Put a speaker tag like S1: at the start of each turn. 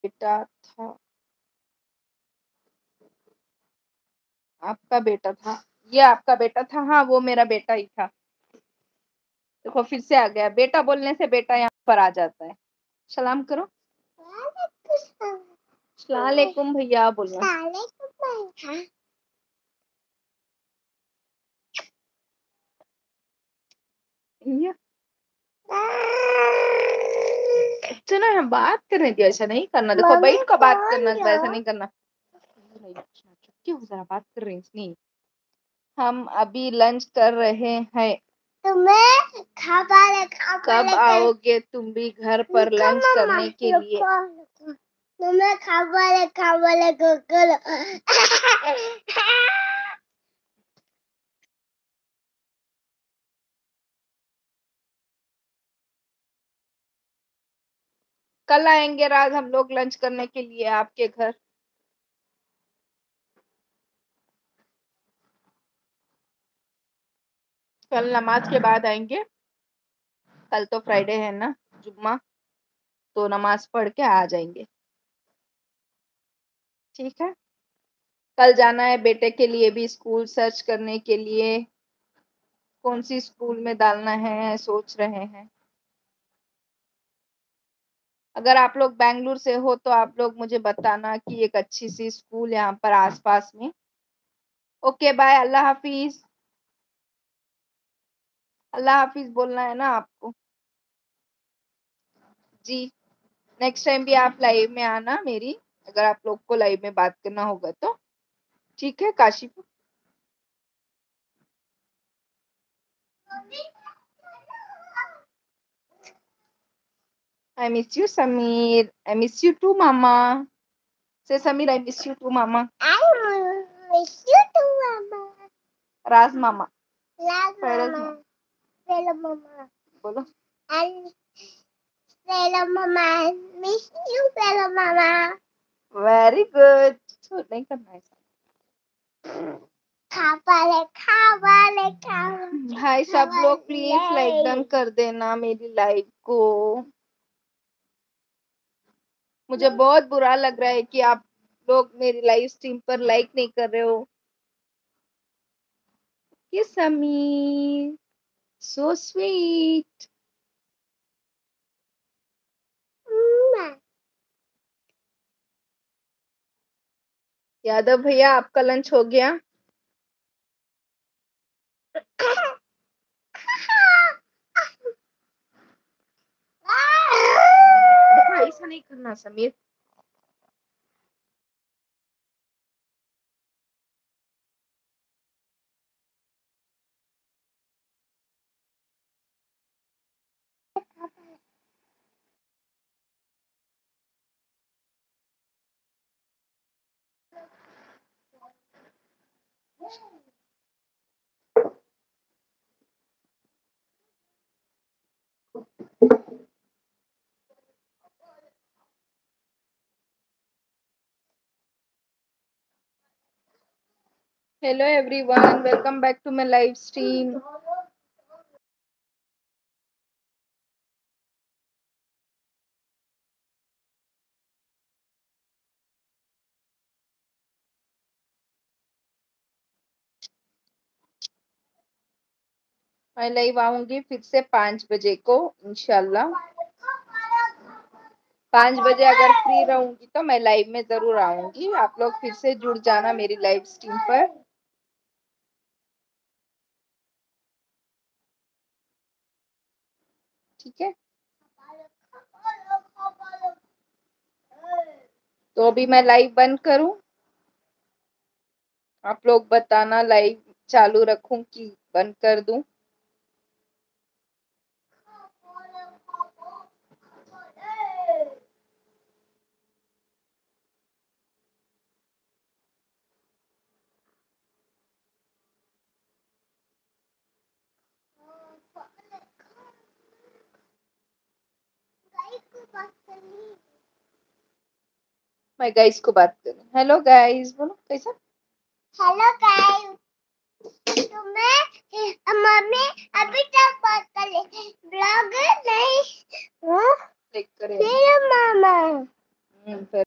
S1: बेटा था, आपका बेटा था, ये आपका बेटा था। हाँ वो मेरा बेटा ही था। देखो फिर से आ गया, बेटा बोलने से बेटा यहाँ पर आ जाता है। सलाम करो। सलाम भैया बोलो। ये चलो हम बात करने दियो, ऐसा नहीं करना। देखो बैठ का बात करना, ऐसा नहीं करना। क्यों जरा बात कर रही नहीं। हम अभी लंच कर रहे हैं। तुम्हें कब आओगे तुम भी घर पर लंच करने के लिए? तुम्हें खाबाले गूगल। कल आएंगे राज हम लोग लंच करने के लिए आपके घर। कल नमाज के बाद आएंगे। कल तो फ्राइडे है ना, जुम्मा, तो नमाज पढ़ के आ जाएंगे। ठीक है। कल जाना है बेटे के लिए भी स्कूल सर्च करने के लिए, कौन सी स्कूल में डालना है सोच रहे हैं। अगर आप लोग बेंगलुरु से हो तो आप लोग मुझे बताना कि एक अच्छी सी स्कूल यहाँ पर आसपास में। ओके बाय, अल्लाह हाफिज। अल्लाह हाफिज बोलना है ना आपको जी। नेक्स्ट टाइम भी आप लाइव में आना मेरी, अगर आप लोग को लाइव में बात करना होगा तो। ठीक है Kashif. I miss you, Samir. I miss you too, Mama. Say, Samir, I miss you too, Mama. I miss you too, Mama. Raz, Mama. Raz, Mama. Hello, Mama. बोलो. I hello, Mama. I miss you, hello, Mama. Very good. तो नहीं करना है। भाई सब लोग please like done कर देना मेरी लाइव को। मुझे बहुत बुरा लग रहा है कि आप लोग मेरी लाइव स्ट्रीम पर लाइक नहीं कर रहे हो। ये समीर सो स्वीट। यादव भैया आपका लंच हो गया? ऐसा नहीं करना Sameer. Hello everyone, welcome back to my live stream. मैं लाइव आऊंगी फिर से 5 बजे को इंशाल्लाह। 5 बजे अगर फ्री रहूंगी तो मैं लाइव में जरूर आऊंगी। आप लोग फिर से जुड़ जाना मेरी लाइव स्ट्रीम पर। ठीक है। तो अभी मैं लाइव बंद करूं? आप लोग बताना लाइव चालू रखूं कि बंद कर दूं? मैं गाइस को बात करूं। हेलो गाइस बोलो कैसा। Hello guys. तुम्हें मम्मी अभी तक बात कर ले ब्लॉग नहीं। हाँ? देख करे। हेलो मामा। சரி.